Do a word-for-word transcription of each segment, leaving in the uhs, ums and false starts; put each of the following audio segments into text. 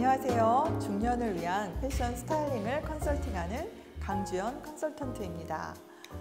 안녕하세요. 중년을 위한 패션 스타일링을 컨설팅하는 강주연 컨설턴트입니다.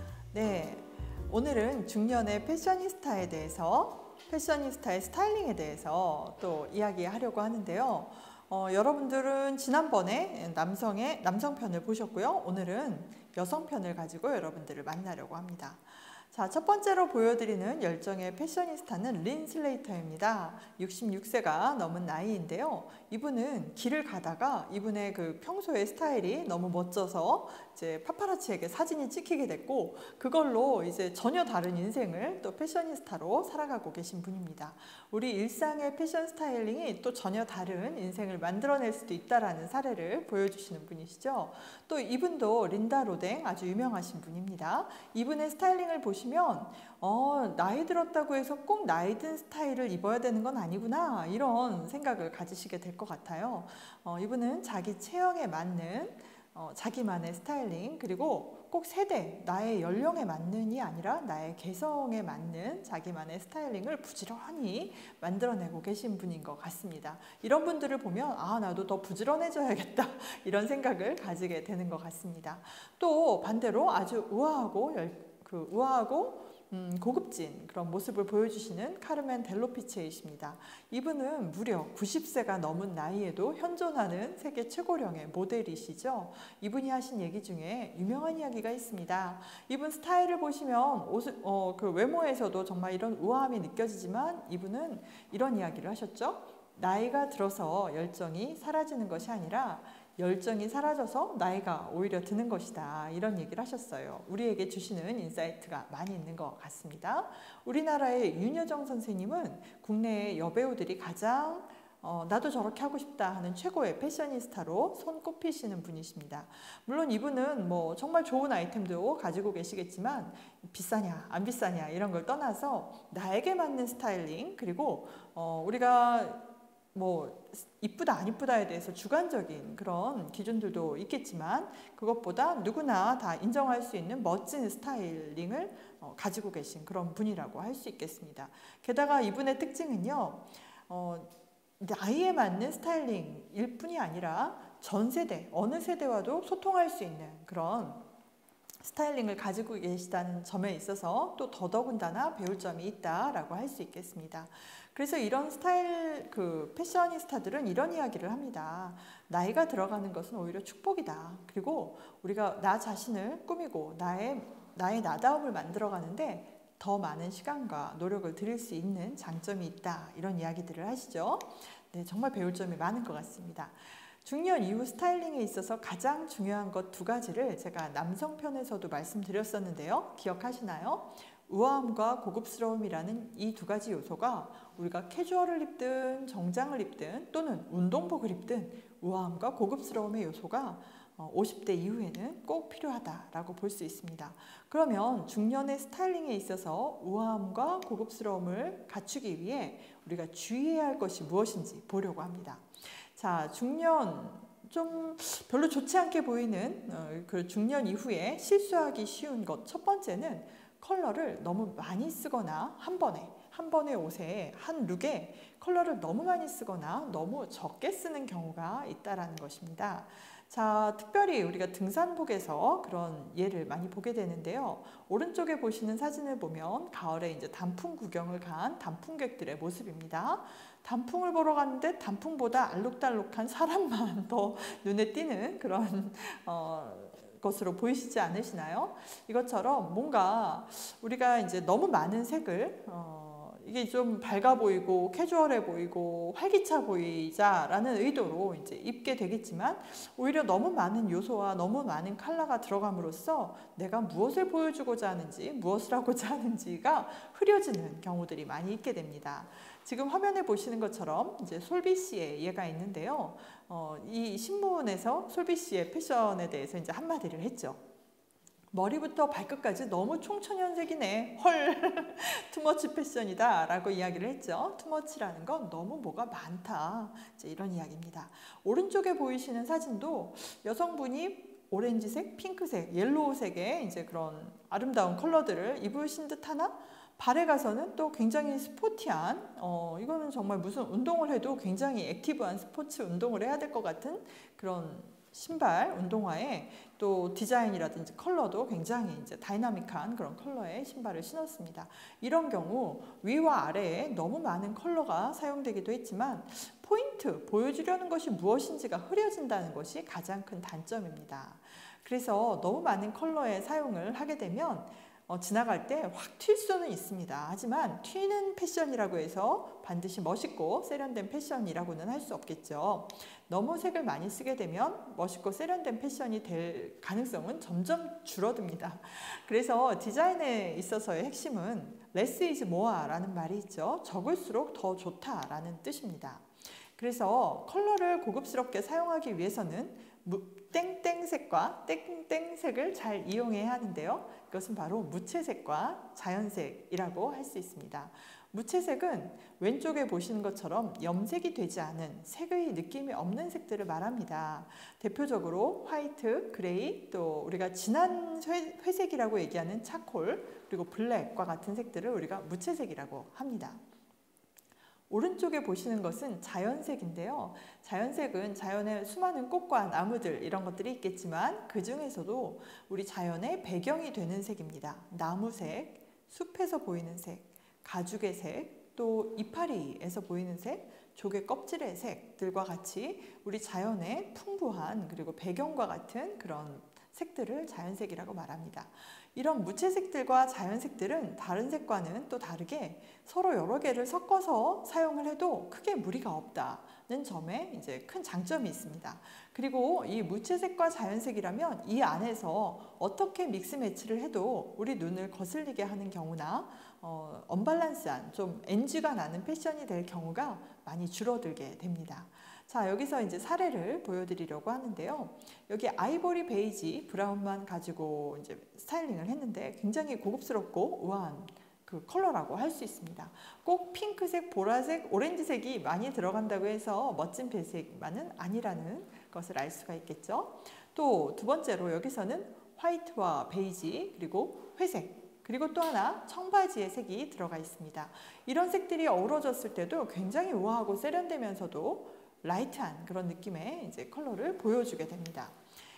네, 오늘은 중년의 패셔니스타에 대해서, 패셔니스타의 스타일링에 대해서 또 이야기하려고 하는데요. 어, 여러분들은 지난번에 남성의 남성 편을 보셨고요. 오늘은 여성 편을 가지고 여러분들을 만나려고 합니다. 자, 첫 번째로 보여드리는 열정의 패셔니스타는 린 슬레이터입니다. 육십육 세가 넘은 나이인데요. 이분은 길을 가다가 이분의 그 평소의 스타일이 너무 멋져서 이제 파파라치에게 사진이 찍히게 됐고, 그걸로 이제 전혀 다른 인생을 또 패셔니스타로 살아가고 계신 분입니다. 우리 일상의 패션 스타일링이 또 전혀 다른 인생을 만들어낼 수도 있다라는 사례를 보여주시는 분이시죠. 또 이분도 린다 로댕, 아주 유명하신 분입니다. 이분의 스타일링을 보시면 어, 나이 들었다고 해서 꼭 나이 든 스타일을 입어야 되는 건 아니구나, 이런 생각을 가지시게 될 것 같아요. 어, 이분은 자기 체형에 맞는 어, 자기만의 스타일링, 그리고 꼭 세대, 나의 연령에 맞는이 아니라 나의 개성에 맞는 자기만의 스타일링을 부지런히 만들어내고 계신 분인 것 같습니다. 이런 분들을 보면 아, 나도 더 부지런해져야겠다, 이런 생각을 가지게 되는 것 같습니다. 또 반대로 아주 우아하고 열, 그 우아하고 음, 고급진 그런 모습을 보여주시는 카르멘 델로피체이십니다. 이분은 무려 구십 세가 넘은 나이에도 현존하는 세계 최고령의 모델이시죠. 이분이 하신 얘기 중에 유명한 이야기가 있습니다. 이분 스타일을 보시면 옷, 어, 그 외모에서도 정말 이런 우아함이 느껴지지만 이분은 이런 이야기를 하셨죠. 나이가 들어서 열정이 사라지는 것이 아니라 열정이 사라져서 나이가 오히려 드는 것이다, 이런 얘기를 하셨어요. 우리에게 주시는 인사이트가 많이 있는 것 같습니다. 우리나라의 윤여정 선생님은 국내의 여배우들이 가장 어, 나도 저렇게 하고 싶다 하는 최고의 패셔니스타로 손꼽히시는 분이십니다. 물론 이분은 뭐 정말 좋은 아이템도 가지고 계시겠지만 비싸냐 안 비싸냐 이런 걸 떠나서 나에게 맞는 스타일링, 그리고 어, 우리가 뭐 이쁘다 안 이쁘다에 대해서 주관적인 그런 기준들도 있겠지만 그것보다 누구나 다 인정할 수 있는 멋진 스타일링을 어, 가지고 계신 그런 분이라고 할 수 있겠습니다. 게다가 이분의 특징은요, 어, 나이에 맞는 스타일링일 뿐이 아니라 전 세대, 어느 세대와도 소통할 수 있는 그런 스타일링을 가지고 계시다는 점에 있어서 또 더더군다나 배울 점이 있다라고 할 수 있겠습니다. 그래서 이런 스타일 그 패셔니스타들은 이런 이야기를 합니다. 나이가 들어가는 것은 오히려 축복이다. 그리고 우리가 나 자신을 꾸미고 나의 나의 나다움을 만들어가는데 더 많은 시간과 노력을 들일 수 있는 장점이 있다, 이런 이야기들을 하시죠. 네, 정말 배울 점이 많은 것 같습니다. 중년 이후 스타일링에 있어서 가장 중요한 것 두 가지를 제가 남성 편에서도 말씀드렸었는데요. 기억하시나요? 우아함과 고급스러움이라는 이 두 가지 요소가 우리가 캐주얼을 입든 정장을 입든 또는 운동복을 입든 우아함과 고급스러움의 요소가 오십 대 이후에는 꼭 필요하다라고 볼 수 있습니다. 그러면 중년의 스타일링에 있어서 우아함과 고급스러움을 갖추기 위해 우리가 주의해야 할 것이 무엇인지 보려고 합니다. 자, 중년, 좀 별로 좋지 않게 보이는 그 중년 이후에 실수하기 쉬운 것, 첫 번째는 컬러를 너무 많이 쓰거나 한 번에 한 번의 옷에 한 룩에 컬러를 너무 많이 쓰거나 너무 적게 쓰는 경우가 있다라는 것입니다. 자, 특별히 우리가 등산복에서 그런 예를 많이 보게 되는데요. 오른쪽에 보시는 사진을 보면 가을에 이제 단풍 구경을 간 단풍객들의 모습입니다. 단풍을 보러 갔는데 단풍보다 알록달록한 사람만 더 눈에 띄는 그런 어, 것으로 보이시지 않으시나요? 이것처럼 뭔가 우리가 이제 너무 많은 색을 어, 이게 좀 밝아 보이고 캐주얼해 보이고 활기차 보이자라는 의도로 이제 입게 되겠지만 오히려 너무 많은 요소와 너무 많은 컬러가 들어감으로써 내가 무엇을 보여주고자 하는지 무엇을 하고자 하는지가 흐려지는 경우들이 많이 있게 됩니다. 지금 화면에 보시는 것처럼 이제 솔비 씨의 예가 있는데요. 어, 이 신문에서 솔비 씨의 패션에 대해서 이제 한마디를 했죠. 머리부터 발끝까지 너무 총천연색이네. 헐, 투머치 패션이다 라고 이야기를 했죠. 투머치라는 건 너무 뭐가 많다, 이제 이런 이야기입니다. 오른쪽에 보이시는 사진도 여성분이 오렌지색, 핑크색, 옐로우색의 이제 그런 아름다운 컬러들을 입으신 듯 하나 발에 가서는 또 굉장히 스포티한, 어, 이거는 정말 무슨 운동을 해도 굉장히 액티브한 스포츠 운동을 해야 될 것 같은 그런 신발, 운동화에 또 디자인이라든지 컬러도 굉장히 이제 다이나믹한 그런 컬러의 신발을 신었습니다. 이런 경우 위와 아래에 너무 많은 컬러가 사용되기도 했지만 포인트, 보여주려는 것이 무엇인지가 흐려진다는 것이 가장 큰 단점입니다. 그래서 너무 많은 컬러의 사용을 하게 되면 어, 지나갈 때 확 튈 수는 있습니다. 하지만 튀는 패션이라고 해서 반드시 멋있고 세련된 패션이라고는 할 수 없겠죠. 너무 색을 많이 쓰게 되면 멋있고 세련된 패션이 될 가능성은 점점 줄어듭니다. 그래서 디자인에 있어서의 핵심은 less is more라는 말이 있죠. 적을수록 더 좋다라는 뜻입니다. 그래서 컬러를 고급스럽게 사용하기 위해서는 땡땡색과 땡땡색을 잘 이용해야 하는데요. 이것은 바로 무채색과 자연색이라고 할 수 있습니다. 무채색은 왼쪽에 보시는 것처럼 염색이 되지 않은 색의 느낌이 없는 색들을 말합니다. 대표적으로 화이트, 그레이, 또 우리가 진한 회, 회색이라고 얘기하는 차콜, 그리고 블랙과 같은 색들을 우리가 무채색이라고 합니다. 오른쪽에 보시는 것은 자연색인데요. 자연색은 자연의 수많은 꽃과 나무들 이런 것들이 있겠지만 그 중에서도 우리 자연의 배경이 되는 색입니다. 나무색, 숲에서 보이는 색, 가죽의 색, 또 이파리에서 보이는 색, 조개 껍질의 색들과 같이 우리 자연의 풍부한 그리고 배경과 같은 그런 색들을 자연색이라고 말합니다. 이런 무채색들과 자연색들은 다른 색과는 또 다르게 서로 여러 개를 섞어서 사용을 해도 크게 무리가 없다는 점에 이제 큰 장점이 있습니다. 그리고 이 무채색과 자연색이라면 이 안에서 어떻게 믹스 매치를 해도 우리 눈을 거슬리게 하는 경우나 어, 언밸런스한 좀 엔지가 나는 패션이 될 경우가 많이 줄어들게 됩니다. 자, 여기서 이제 사례를 보여드리려고 하는데요. 여기 아이보리 베이지 브라운만 가지고 이제 스타일링을 했는데 굉장히 고급스럽고 우아한 그 컬러라고 할 수 있습니다. 꼭 핑크색, 보라색, 오렌지색이 많이 들어간다고 해서 멋진 배색만은 아니라는 것을 알 수가 있겠죠. 또 두 번째로 여기서는 화이트와 베이지 그리고 회색, 그리고 또 하나 청바지의 색이 들어가 있습니다. 이런 색들이 어우러졌을 때도 굉장히 우아하고 세련되면서도 라이트한 그런 느낌의 이제 컬러를 보여주게 됩니다.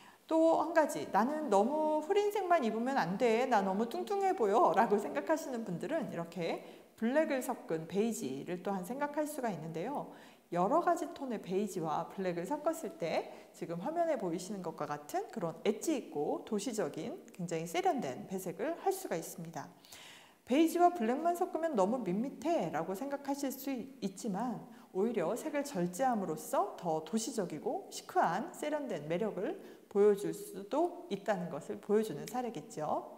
또 한 가지, 나는 너무 흐린 색만 입으면 안 돼, 나 너무 뚱뚱해 보여 라고 생각하시는 분들은 이렇게 블랙을 섞은 베이지를 또한 생각할 수가 있는데요. 여러 가지 톤의 베이지와 블랙을 섞었을 때 지금 화면에 보이시는 것과 같은 그런 엣지 있고 도시적인 굉장히 세련된 배색을 할 수가 있습니다. 베이지와 블랙만 섞으면 너무 밋밋해 라고 생각하실 수 있지만 오히려 색을 절제함으로써 더 도시적이고 시크한 세련된 매력을 보여줄 수도 있다는 것을 보여주는 사례겠죠.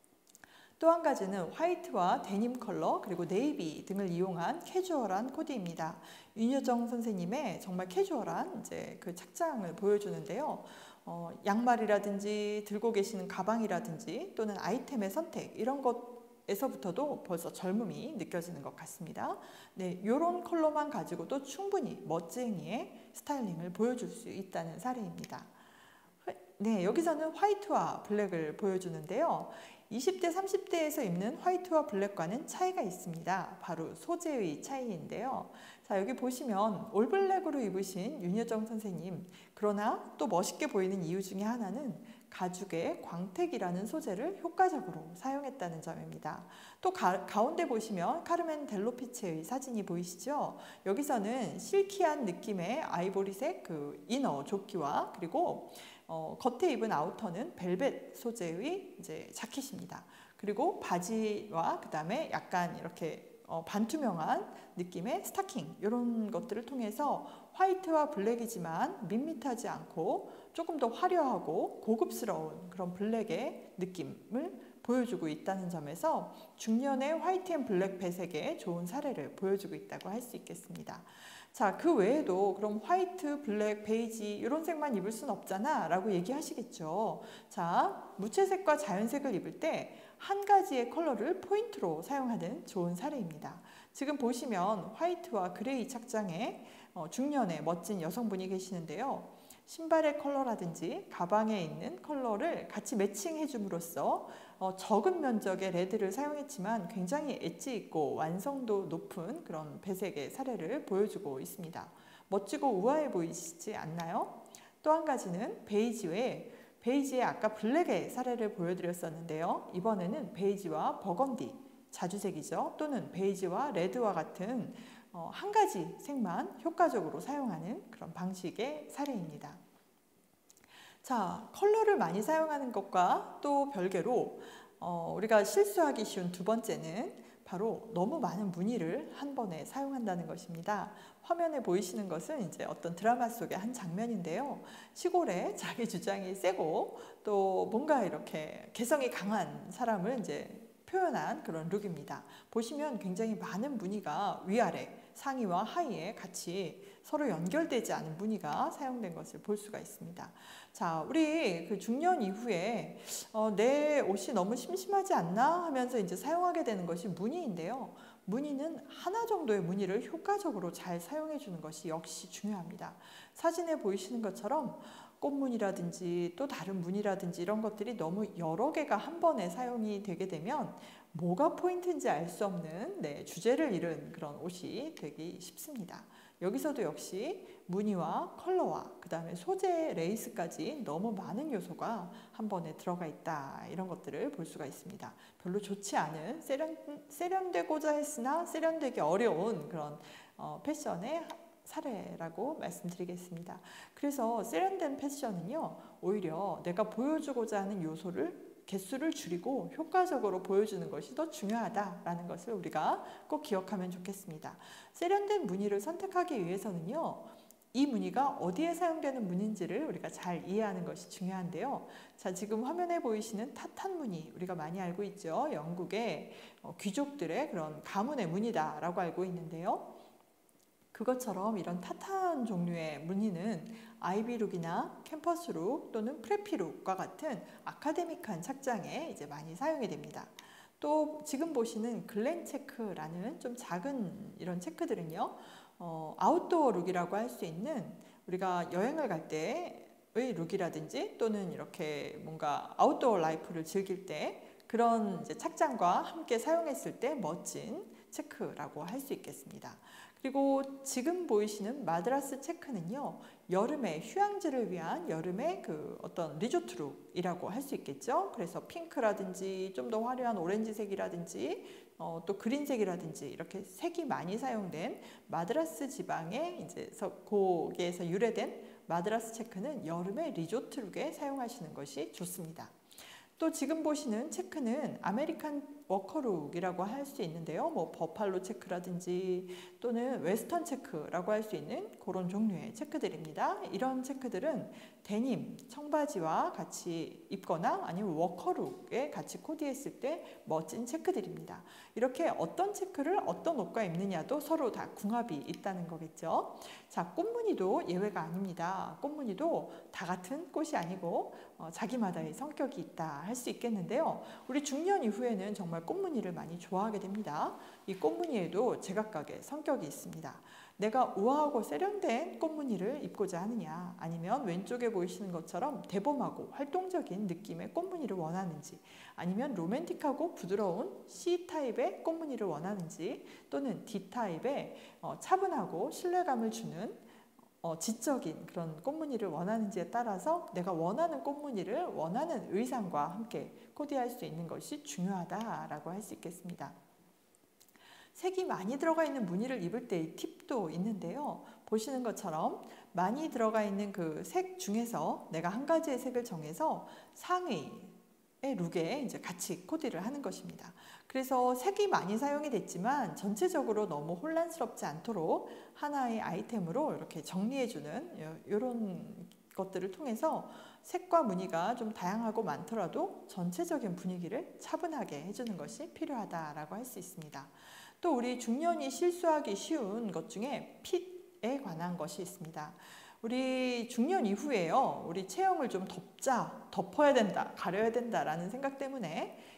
또 한 가지는 화이트와 데님 컬러 그리고 네이비 등을 이용한 캐주얼한 코디입니다. 윤여정 선생님의 정말 캐주얼한 이제 그 착장을 보여주는데요. 어, 양말이라든지 들고 계시는 가방이라든지 또는 아이템의 선택 이런 것 에서부터도 벌써 젊음이 느껴지는 것 같습니다. 네, 이런 컬러만 가지고도 충분히 멋쟁이의 스타일링을 보여줄 수 있다는 사례입니다. 네, 여기서는 화이트와 블랙을 보여주는데요. 이십 대, 삼십 대에서 입는 화이트와 블랙과는 차이가 있습니다. 바로 소재의 차이인데요. 자, 여기 보시면 올블랙으로 입으신 윤여정 선생님, 그러나 또 멋있게 보이는 이유 중에 하나는 가죽의 광택이라는 소재를 효과적으로 사용했다는 점입니다. 또 가, 가운데 보시면 카르멘 델로피체의 사진이 보이시죠? 여기서는 실키한 느낌의 아이보리색 그 이너 조끼와 그리고 어, 겉에 입은 아우터는 벨벳 소재의 이제 자켓입니다. 그리고 바지와 그 다음에 약간 이렇게 어, 반투명한 느낌의 스타킹 이런 것들을 통해서 화이트와 블랙이지만 밋밋하지 않고 조금 더 화려하고 고급스러운 그런 블랙의 느낌을 보여주고 있다는 점에서 중년의 화이트 앤 블랙 배색의 좋은 사례를 보여주고 있다고 할 수 있겠습니다. 자, 그 외에도 그럼 화이트, 블랙, 베이지 이런 색만 입을 순 없잖아 라고 얘기하시겠죠. 자, 무채색과 자연색을 입을 때 한 가지의 컬러를 포인트로 사용하는 좋은 사례입니다. 지금 보시면 화이트와 그레이 착장의 어, 중년의 멋진 여성분이 계시는데요. 신발의 컬러라든지 가방에 있는 컬러를 같이 매칭해 줌으로써 어, 적은 면적의 레드를 사용했지만 굉장히 엣지 있고 완성도 높은 그런 배색의 사례를 보여주고 있습니다. 멋지고 우아해 보이시지 않나요? 또 한 가지는 베이지 외에 베이지에 아까 블랙의 사례를 보여드렸었는데요. 이번에는 베이지와 버건디, 자주색이죠. 또는 베이지와 레드와 같은 어, 한 가지 색만 효과적으로 사용하는 그런 방식의 사례입니다. 자, 컬러를 많이 사용하는 것과 또 별개로 어, 우리가 실수하기 쉬운 두 번째는 바로 너무 많은 무늬를 한 번에 사용한다는 것입니다. 화면에 보이시는 것은 이제 어떤 드라마 속의 한 장면인데요. 시골에 자기 주장이 세고 또 뭔가 이렇게 개성이 강한 사람을 이제 표현한 그런 룩입니다. 보시면 굉장히 많은 무늬가 위아래, 상의와 하의에 같이 서로 연결되지 않은 무늬가 사용된 것을 볼 수가 있습니다. 자, 우리 그 중년 이후에 어, 내 옷이 너무 심심하지 않나 하면서 이제 사용하게 되는 것이 무늬인데요. 무늬는 하나 정도의 무늬를 효과적으로 잘 사용해 주는 것이 역시 중요합니다. 사진에 보이시는 것처럼 꽃무늬라든지 또 다른 무늬라든지 이런 것들이 너무 여러 개가 한 번에 사용이 되게 되면 뭐가 포인트인지 알 수 없는 네, 주제를 잃은 그런 옷이 되기 쉽습니다. 여기서도 역시 무늬와 컬러와 그 다음에 소재 레이스까지 너무 많은 요소가 한 번에 들어가 있다, 이런 것들을 볼 수가 있습니다. 별로 좋지 않은 세련, 세련되고자 했으나 세련되기 어려운 그런 어, 패션의 사례라고 말씀드리겠습니다. 그래서 세련된 패션은요, 오히려 내가 보여주고자 하는 요소를 개수를 줄이고 효과적으로 보여주는 것이 더 중요하다라는 것을 우리가 꼭 기억하면 좋겠습니다. 세련된 무늬를 선택하기 위해서는요, 이 무늬가 어디에 사용되는 무늬인지를 우리가 잘 이해하는 것이 중요한데요. 자, 지금 화면에 보이시는 타탄 무늬, 우리가 많이 알고 있죠. 영국의 귀족들의 그런 가문의 무늬다라고 알고 있는데요. 그것처럼 이런 타탄 종류의 무늬는 아이비룩이나 캠퍼스룩 또는 프레피룩과 같은 아카데믹한 착장에 이제 많이 사용이 됩니다. 또 지금 보시는 글렌 체크라는 좀 작은 이런 체크들은요, 어, 아웃도어 룩이라고 할 수 있는 우리가 여행을 갈 때의 룩이라든지 또는 이렇게 뭔가 아웃도어 라이프를 즐길 때 그런 이제 착장과 함께 사용했을 때 멋진 체크라고 할 수 있겠습니다. 그리고 지금 보이시는 마드라스 체크는요, 여름에 휴양지를 위한 여름의 그 어떤 리조트룩이라고 할 수 있겠죠. 그래서 핑크라든지 좀 더 화려한 오렌지색이라든지 어, 또 그린색이라든지 이렇게 색이 많이 사용된 마드라스 지방의 이제 거기에서 유래된 마드라스 체크는 여름의 리조트룩에 사용하시는 것이 좋습니다. 또 지금 보시는 체크는 아메리칸 워커룩이라고 할 수 있는데요. 뭐 버팔로 체크라든지 또는 웨스턴 체크라고 할 수 있는 그런 종류의 체크들입니다. 이런 체크들은 데님, 청바지와 같이 입거나 아니면 워커룩에 같이 코디했을 때 멋진 체크들입니다. 이렇게 어떤 체크를 어떤 옷과 입느냐도 서로 다 궁합이 있다는 거겠죠. 자, 꽃무늬도 예외가 아닙니다. 꽃무늬도 다 같은 꽃이 아니고 어, 자기마다의 성격이 있다 할 수 있겠는데요. 우리 중년 이후에는 정말 꽃무늬를 많이 좋아하게 됩니다. 이 꽃무늬에도 제각각의 성격이 있습니다. 내가 우아하고 세련된 꽃무늬를 입고자 하느냐, 아니면 왼쪽에 보이시는 것처럼 대범하고 활동적인 느낌의 꽃무늬를 원하는지, 아니면 로맨틱하고 부드러운 C타입의 꽃무늬를 원하는지, 또는 D타입의 어, 차분하고 신뢰감을 주는 어, 지적인 그런 꽃무늬를 원하는지에 따라서 내가 원하는 꽃무늬를 원하는 의상과 함께 코디할 수 있는 것이 중요하다라고 할 수 있겠습니다. 색이 많이 들어가 있는 무늬를 입을 때의 팁도 있는데요. 보시는 것처럼 많이 들어가 있는 그 색 중에서 내가 한 가지의 색을 정해서 상의의 룩에 이제 같이 코디를 하는 것입니다. 그래서 색이 많이 사용이 됐지만 전체적으로 너무 혼란스럽지 않도록 하나의 아이템으로 이렇게 정리해주는 이런 것들을 통해서 색과 무늬가 좀 다양하고 많더라도 전체적인 분위기를 차분하게 해주는 것이 필요하다라고 할 수 있습니다. 또 우리 중년이 실수하기 쉬운 것 중에 핏에 관한 것이 있습니다. 우리 중년 이후에요, 우리 체형을 좀 덮자, 덮어야 된다, 가려야 된다라는 생각 때문에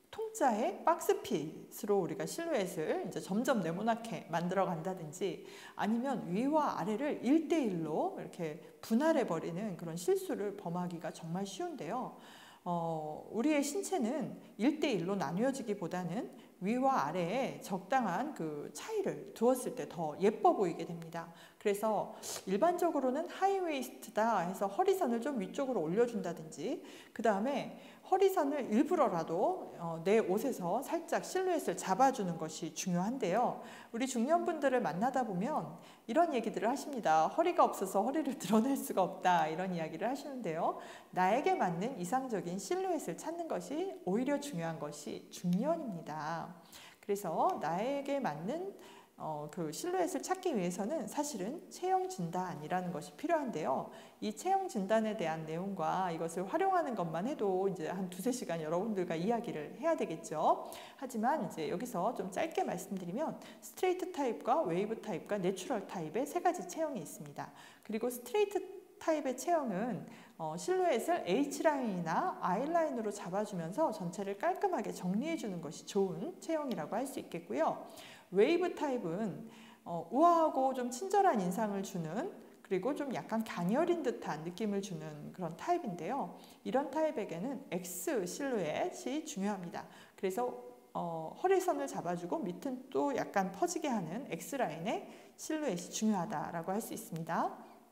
통짜의 박스핏으로 우리가 실루엣을 이제 점점 네모나게 만들어 간다든지, 아니면 위와 아래를 일 대 일로 이렇게 분할해 버리는 그런 실수를 범하기가 정말 쉬운데요. 어, 우리의 신체는 일 대 일로 나뉘어지기보다는 위와 아래에 적당한 그 차이를 두었을 때 더 예뻐 보이게 됩니다. 그래서 일반적으로는 하이웨이스트다 해서 허리선을 좀 위쪽으로 올려준다든지, 그 다음에 허리선을 일부러라도 어, 내 옷에서 살짝 실루엣을 잡아주는 것이 중요한데요. 우리 중년분들을 만나다 보면 이런 얘기들을 하십니다. 허리가 없어서 허리를 드러낼 수가 없다, 이런 이야기를 하시는데요. 나에게 맞는 이상적인 실루엣을 찾는 것이 오히려 중요한 것이 중년입니다. 그래서 나에게 맞는 어, 그 실루엣을 찾기 위해서는 사실은 체형 진단이라는 것이 필요한데요. 이 체형 진단에 대한 내용과 이것을 활용하는 것만 해도 이제 한 두세 시간 여러분들과 이야기를 해야 되겠죠. 하지만 이제 여기서 좀 짧게 말씀드리면 스트레이트 타입과 웨이브 타입과 내추럴 타입의 세 가지 체형이 있습니다. 그리고 스트레이트 타입의 체형은 어, 실루엣을 H라인이나 I라인으로 잡아주면서 전체를 깔끔하게 정리해주는 것이 좋은 체형이라고 할 수 있겠고요. 웨이브 타입은 어, 우아하고 좀 친절한 인상을 주는, 그리고 좀 약간 가녀린 듯한 느낌을 주는 그런 타입인데요. 이런 타입에게는 X 실루엣이 중요합니다. 그래서 어, 허리선을 잡아주고 밑은 또 약간 퍼지게 하는 X라인의 실루엣이 중요하다라고 할 수 있습니다.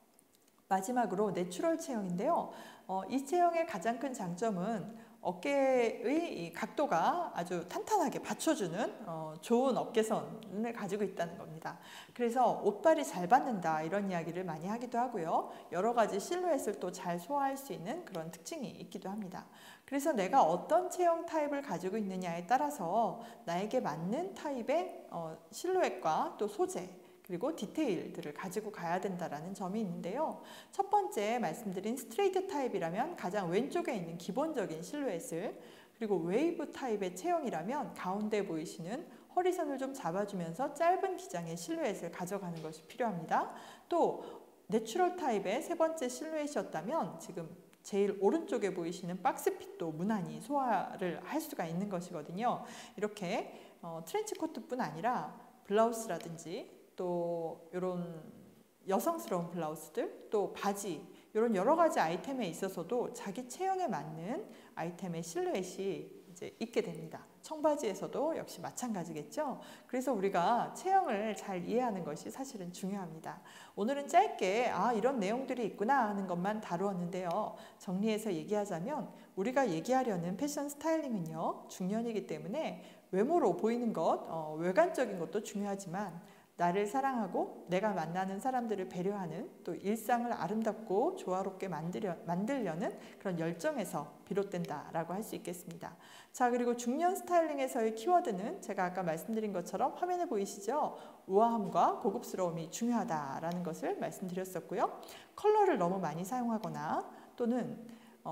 마지막으로 내추럴 체형인데요. 어, 이 체형의 가장 큰 장점은 어깨의 이 각도가 아주 탄탄하게 받쳐주는 어, 좋은 어깨선을 가지고 있다는 겁니다. 그래서 옷발이 잘 받는다, 이런 이야기를 많이 하기도 하고요. 여러 가지 실루엣을 또 잘 소화할 수 있는 그런 특징이 있기도 합니다. 그래서 내가 어떤 체형 타입을 가지고 있느냐에 따라서 나에게 맞는 타입의 어, 실루엣과 또 소재, 그리고 디테일들을 가지고 가야 된다는 점이 있는데요. 첫 번째 말씀드린 스트레이트 타입이라면 가장 왼쪽에 있는 기본적인 실루엣을, 그리고 웨이브 타입의 체형이라면 가운데 보이시는 허리선을 좀 잡아주면서 짧은 기장의 실루엣을 가져가는 것이 필요합니다. 또 내추럴 타입의 세 번째 실루엣이었다면 지금 제일 오른쪽에 보이시는 박스핏도 무난히 소화를 할 수가 있는 것이거든요. 이렇게 어, 트렌치 코트뿐 아니라 블라우스라든지 또 이런 여성스러운 블라우스들, 또 바지, 이런 여러 가지 아이템에 있어서도 자기 체형에 맞는 아이템의 실루엣이 이제 있게 됩니다. 청바지에서도 역시 마찬가지겠죠. 그래서 우리가 체형을 잘 이해하는 것이 사실은 중요합니다. 오늘은 짧게 아 이런 내용들이 있구나 하는 것만 다루었는데요. 정리해서 얘기하자면 우리가 얘기하려는 패션 스타일링은요, 중년이기 때문에 외모로 보이는 것, 어, 외관적인 것도 중요하지만 나를 사랑하고 내가 만나는 사람들을 배려하는, 또 일상을 아름답고 조화롭게 만들려, 만들려는 그런 열정에서 비롯된다라고 할 수 있겠습니다. 자, 그리고 중년 스타일링에서의 키워드는 제가 아까 말씀드린 것처럼 화면에 보이시죠? 우아함과 고급스러움이 중요하다라는 것을 말씀드렸었고요. 컬러를 너무 많이 사용하거나 또는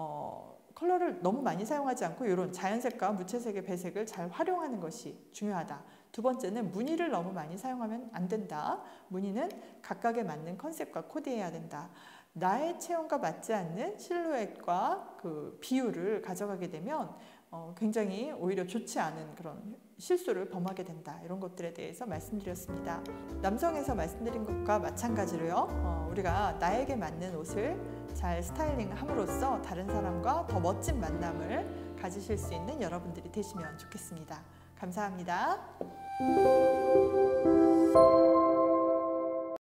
어, 컬러를 너무 많이 사용하지 않고 이런 자연색과 무채색의 배색을 잘 활용하는 것이 중요하다. 두 번째는 무늬를 너무 많이 사용하면 안 된다. 무늬는 각각에 맞는 컨셉과 코디해야 된다. 나의 체형과 맞지 않는 실루엣과 그 비율을 가져가게 되면 어, 굉장히 오히려 좋지 않은 그런 실수를 범하게 된다. 이런 것들에 대해서 말씀드렸습니다. 남성에서 말씀드린 것과 마찬가지로요. 어, 우리가 나에게 맞는 옷을 잘 스타일링함으로써 다른 사람과 더 멋진 만남을 가지실 수 있는 여러분들이 되시면 좋겠습니다. 감사합니다.